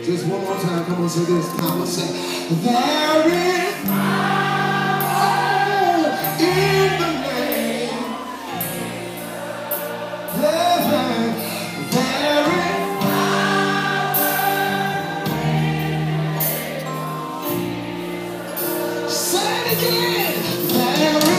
Just one more time, come on, say this. Come on, say, there is power in the name. There is power. Say it again. There is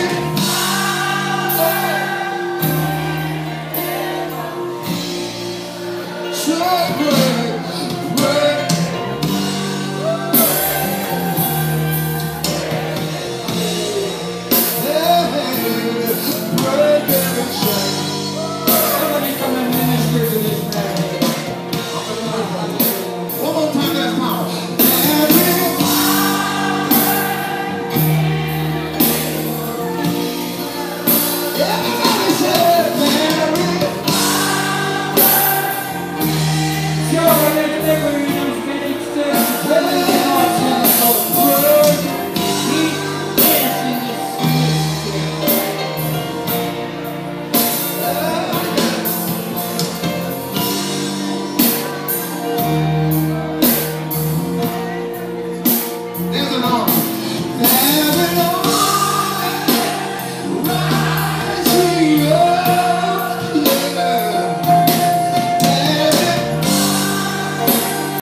Yo,